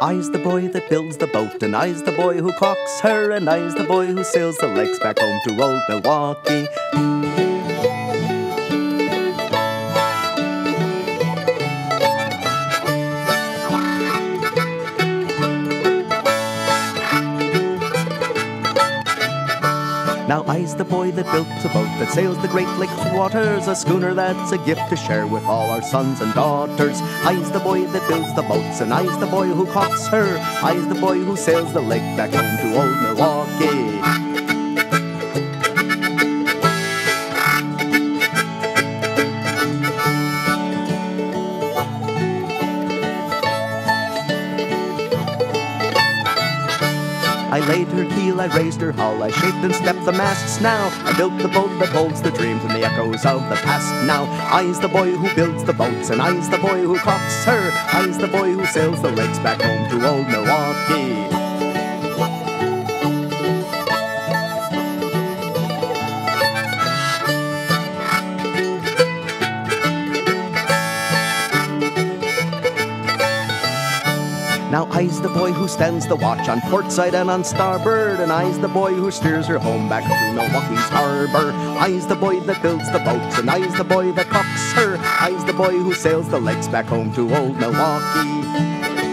I's the boy that builds the boat, and I's the boy who caulks her, and I's the boy who sails the lakes back home to old Milwaukee. Now I's the boy that built a boat that sails the Great Lakes waters, a schooner that's a gift to share with all our sons and daughters. I's the boy that builds the boats, and I's the boy who caulks her. I's the boy who sails the lake back home to old Milwaukee. I laid her keel, I raised her hull, I shaped and stepped the masts now. I built the boat that holds the dreams and the echoes of the past now. I's the boy who builds the boats, and I's the boy who caulks her. I's the boy who sails the lakes back home to old Milwaukee. Now I's the boy who stands the watch on port side and on starboard, and I's the boy who steers her home back to Milwaukee's harbor. I's the boy that builds the boats, and I's the boy that caulks her. I's the boy who sails the lakes back home to old Milwaukee.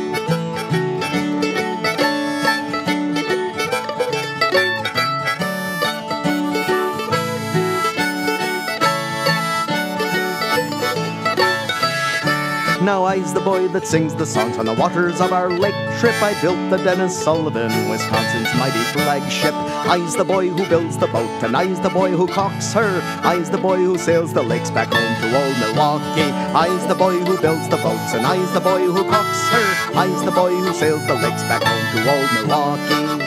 Now I's the boy that sings the songs on the waters of our lake trip. I built the Dennis Sullivan, Wisconsin's mighty flagship. I's the boy who builds the boat, and I's the boy who caulks her. I's the boy who sails the lakes back home to old Milwaukee. I's the boy who builds the boats, and I's the boy who caulks her. I's the boy who sails the lakes back home to old Milwaukee.